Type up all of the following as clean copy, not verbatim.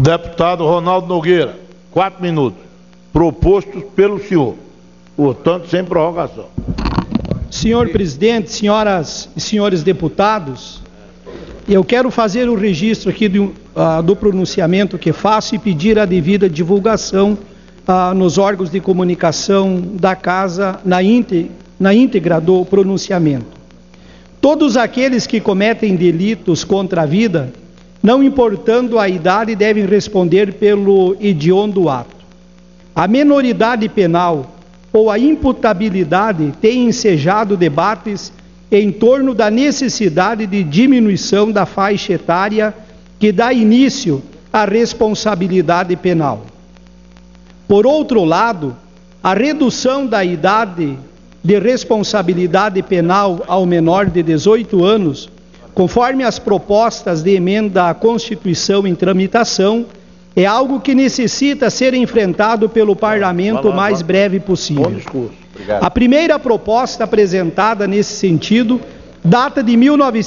Deputado Ronaldo Nogueira, 4 minutos. Propostos pelo senhor. Portanto, sem prorrogação. Senhor presidente, senhoras e senhores deputados, eu quero fazer o registro aqui do pronunciamento que faço e pedir a devida divulgação nos órgãos de comunicação da Casa na íntegra do pronunciamento. Todos aqueles que cometem delitos contra a vida, não importando a idade, devem responder pelo hediondo ato. A menoridade penal ou a imputabilidade têm ensejado debates em torno da necessidade de diminuição da faixa etária que dá início à responsabilidade penal. Por outro lado, a redução da idade de responsabilidade penal ao menor de 18 anos, conforme as propostas de emenda à Constituição em tramitação, é algo que necessita ser enfrentado pelo Parlamento o mais breve possível. Bom discurso. Obrigado. A primeira proposta apresentada nesse sentido data de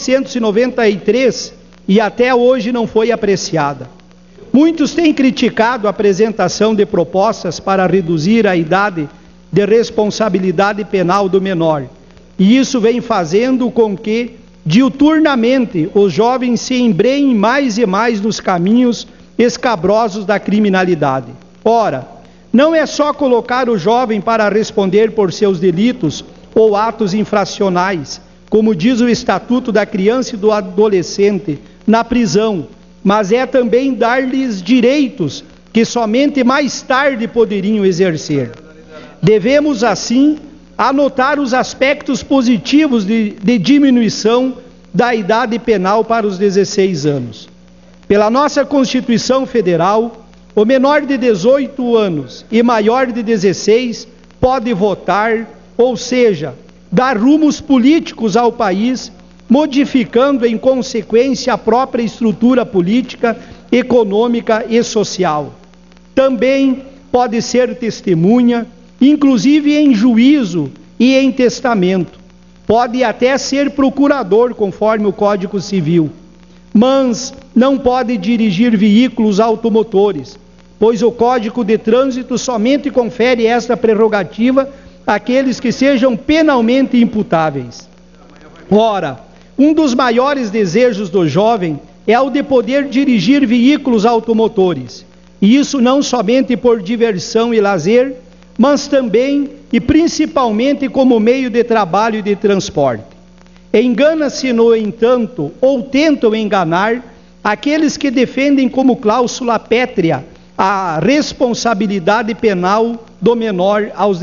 1993 e até hoje não foi apreciada. Muitos têm criticado a apresentação de propostas para reduzir a idade de responsabilidade penal do menor, e isso vem fazendo com que, diuturnamente, os jovens se embrenhem mais e mais nos caminhos escabrosos da criminalidade. Ora, não é só colocar o jovem para responder por seus delitos ou atos infracionais, como diz o Estatuto da Criança e do Adolescente, na prisão, mas é também dar-lhes direitos que somente mais tarde poderiam exercer. Devemos, assim, anotar os aspectos positivos de diminuição da idade penal para os 16 anos. Pela nossa Constituição Federal, o menor de 18 anos e maior de 16 pode votar, ou seja, dar rumos políticos ao país, modificando em consequência a própria estrutura política, econômica e social. Também pode ser testemunha, inclusive em juízo e em testamento. Pode até ser procurador, conforme o Código Civil, mas não pode dirigir veículos automotores, pois o Código de Trânsito somente confere esta prerrogativa àqueles que sejam penalmente imputáveis. Ora, um dos maiores desejos do jovem é o de poder dirigir veículos automotores, e isso não somente por diversão e lazer, mas também e principalmente como meio de trabalho e de transporte. Engana-se, no entanto, ou tentam enganar aqueles que defendem como cláusula pétrea a responsabilidade penal do menor aos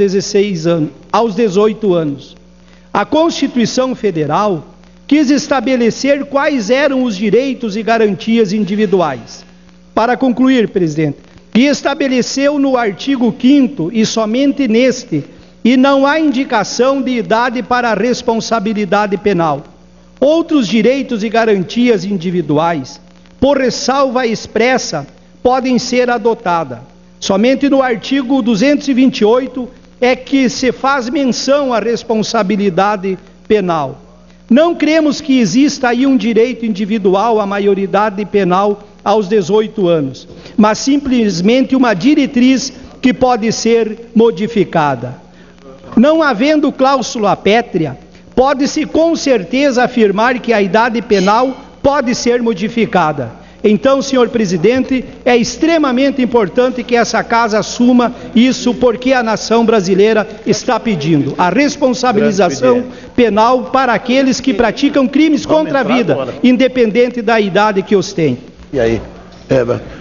18 anos. A Constituição Federal quis estabelecer quais eram os direitos e garantias individuais. Para concluir, presidente, e estabeleceu no artigo 5º, e somente neste, e não há indicação de idade para a responsabilidade penal. Outros direitos e garantias individuais, por ressalva expressa, podem ser adotadas. Somente no artigo 228 é que se faz menção à responsabilidade penal. Não cremos que exista aí um direito individual à maioridade penal aos 18 anos, mas simplesmente uma diretriz que pode ser modificada. Não havendo cláusula pétrea, pode-se com certeza afirmar que a idade penal pode ser modificada. Então, senhor presidente, é extremamente importante que essa casa assuma isso, porque a nação brasileira está pedindo a responsabilização penal para aqueles que praticam crimes contra a vida, independente da idade que os têm. E aí?